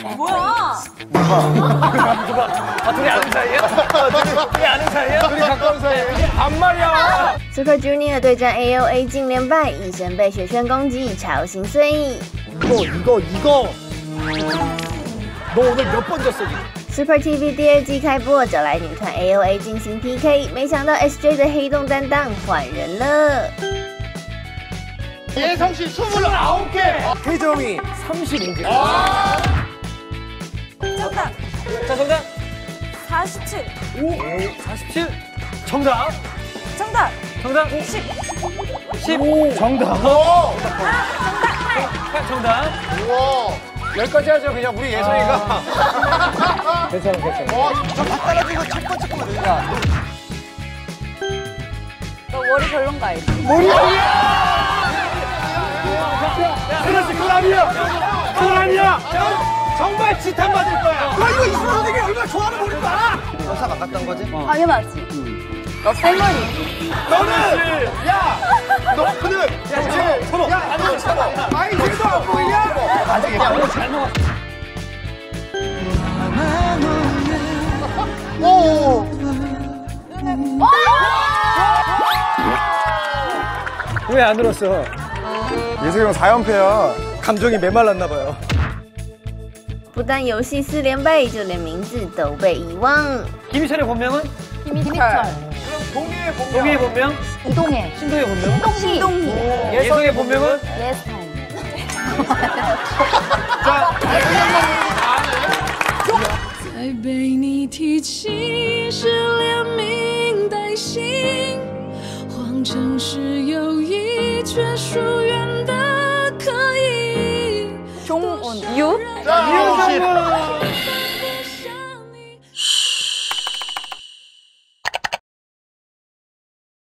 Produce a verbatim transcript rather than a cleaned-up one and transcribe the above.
뭐야? 아, 둘이 아는 사이야? 둘이 아는 사이야? 둘이 가까운 사이야. 반말이야. Super Junior 对战 A O A 竟连败，医生被雪圈攻击，超心碎。 이거 이거 이거. 너 오늘 몇 번 졌어? Super T V 第二季开播，找来女团 A O A 进行 P K， 没想到 S J 的黑洞担当换人了。 예성 씨 스물아홉 개. 혜정이 삼십오 개. 정답. 자, 정답. 사십칠. 오, 사십칠. 정답. 정답. 정답. 십. 십. 정답. 아, 정답 팔. 팔. 정답. 우와. 여기까지 하죠. 그냥 우리 예성이가. 괜찮아, 괜찮아. 어, 저다 따라주고 첫 번째 거면 되니까. 너 머리 별론가 이거. 그렇지, 클라비야. 클라비야. 정말 지탄 받을 거야. 너 이거 이수만 선생님이 얼마나 좋아하는 머리인 거 알아? 여사 만났던 거지? 당연하지. 너 쌩머리. 너는 야, 너는 야, 서로 야, 안 쳐봐. 아이, 쟤도 안 보이냐? 아직 얘기하고 잘 먹어. 오. 왜 안 울었어? 예성이 형 사 연패야. 감정이 메말랐나 봐요. 不但游戏四连败，就连名字都被遗忘。 김희철의 본명은? 김희철. 동해의 본명. 동희의 본명? 이동해. 신동의 본명은? 신동희. 예성의 본명은? 예스타임. 자, 才被你提起是连名带姓，谎称是友谊，却疏远的可以。 종운 유? 이윤식.